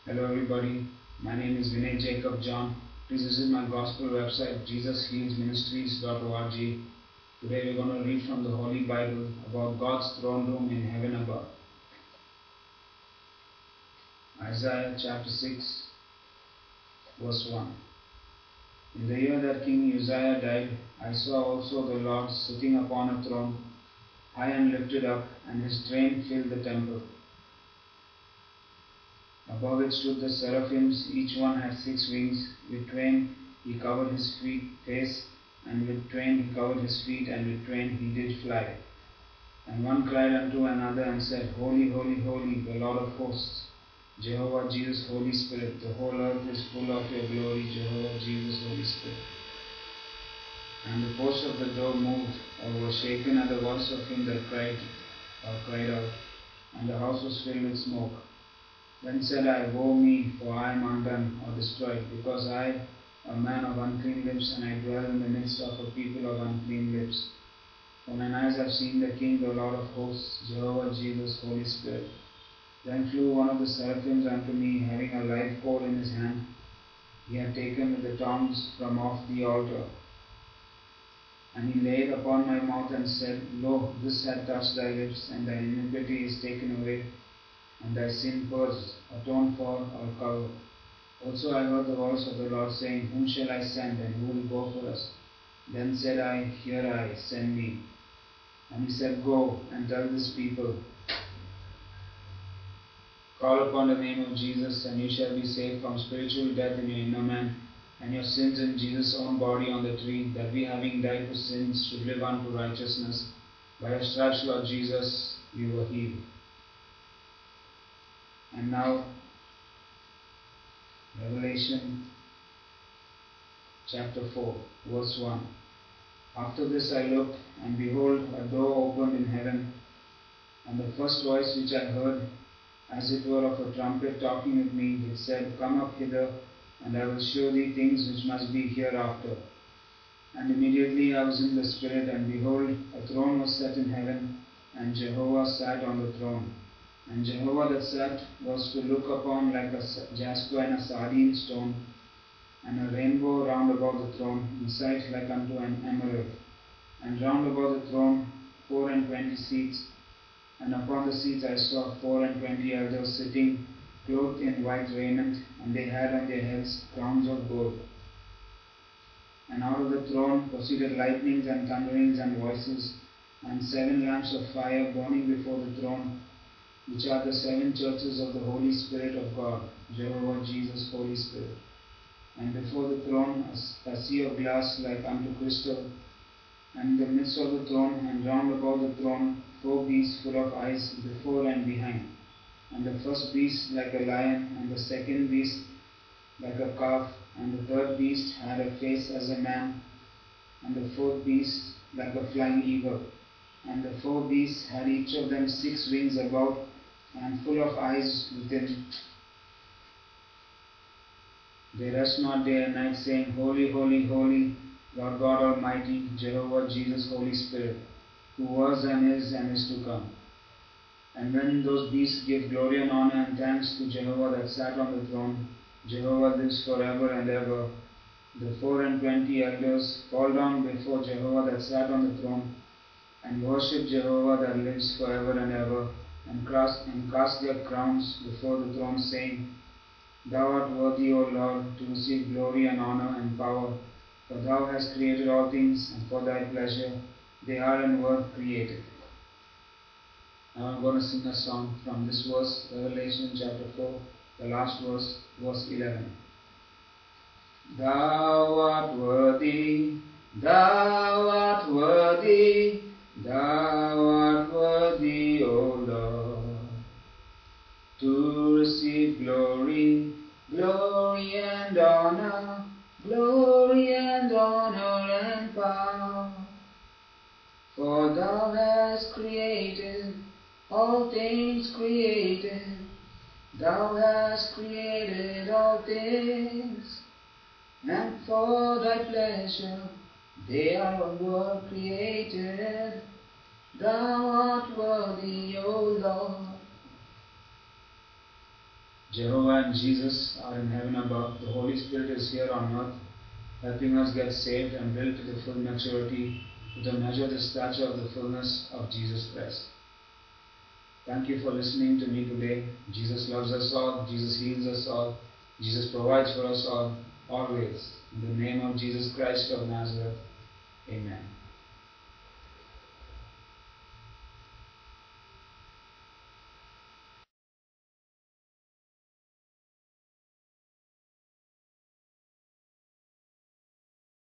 Hello everybody, my name is Vinay Jacob John. Please visit my gospel website jesushealsministries.org. Today we're going to read from the Holy Bible about God's throne room in heaven above. Isaiah chapter 6 verse 1. In the year that King Uzziah died, I saw also the Lord sitting upon a throne, high and lifted up, and his train filled the temple. Above it stood the seraphims, each one had 6 wings. With twain he covered his face, and with twain he covered his feet, and with twain he did fly. And one cried unto another and said, Holy, holy, holy, the Lord of hosts, Jehovah, Jesus, Holy Spirit. The whole earth is full of your glory, Jehovah, Jesus, Holy Spirit. And the posts of the door moved, or were shaken at the voice of him that cried out, and the house was filled with smoke. Then said I, Woe me, for I am undone or destroyed, because I, a man of unclean lips, and I dwell in the midst of a people of unclean lips. For mine eyes have seen the King, the Lord of hosts, Jehovah, Jesus, Holy Spirit. Then flew one of the seraphims unto me, having a live coal in his hand. He had taken with the tongs from off the altar. And he laid upon my mouth and said, Lo, this hath touched thy lips, and thy iniquity is taken away, and thy sin purged, atoned for, or covered. Also I heard the voice of the Lord saying, Whom shall I send, and who will go for us? Then said I, Here I, send me. And he said, Go, and tell this people, Call upon the name of Jesus, and you shall be saved from spiritual death in your inner man, and your sins in Jesus' own body on the tree, that we, having died to sins, should live unto righteousness. By your stripes, Lord Jesus, we were healed. And now, Revelation chapter 4, verse 1. After this I looked, and behold, a door opened in heaven, and the first voice which I heard, as it were of a trumpet talking with me, it said, Come up hither, and I will show thee things which must be hereafter. And immediately I was in the Spirit, and behold, a throne was set in heaven, and Jehovah sat on the throne. And Jehovah that sat was to look upon like a jasper and a sardine stone, and a rainbow round about the throne, in sight like unto an emerald. And round about the throne 24 seats, and upon the seats I saw 24 elders sitting, clothed in white raiment, and they had on their heads crowns of gold. And out of the throne proceeded lightnings and thunderings and voices, and 7 lamps of fire burning before the throne, which are the 7 churches of the Holy Spirit of God, Jehovah, Jesus, Holy Spirit. And before the throne a sea of glass like unto crystal, and in the midst of the throne and round about the throne 4 beasts full of eyes before and behind. And the first beast like a lion, and the second beast like a calf, and the third beast had a face as a man, and the fourth beast like a flying eagle. And the 4 beasts had each of them 6 wings about, and full of eyes within. They rest not day and night, saying, Holy, holy, holy, Lord God Almighty, Jehovah, Jesus, Holy Spirit, who was and is to come. And when those beasts give glory and honor and thanks to Jehovah that sat on the throne, Jehovah lives forever and ever. The 24 elders fall down before Jehovah that sat on the throne, and worship Jehovah that lives forever and ever, and cast their crowns before the throne, saying, Thou art worthy, O Lord, to receive glory and honor and power, for thou hast created all things, and for thy pleasure they are and were created. Now I'm going to sing a song from this verse, Revelation chapter 4, the last verse, verse 11. Thou art worthy, thou art worthy, thou art worthy, O Lord, to receive glory, glory and honor, glory and honor and power. For thou hast created all things created, thou hast created all things, and for thy pleasure they are and were created. Thou art worthy, O Lord. Jehovah and Jesus are in heaven above. The Holy Spirit is here on earth, helping us get saved and built to the full maturity, to the measure the stature of the fullness of Jesus Christ. Thank you for listening to me today. Jesus loves us all. Jesus heals us all. Jesus provides for us all, always. In the name of Jesus Christ of Nazareth, amen.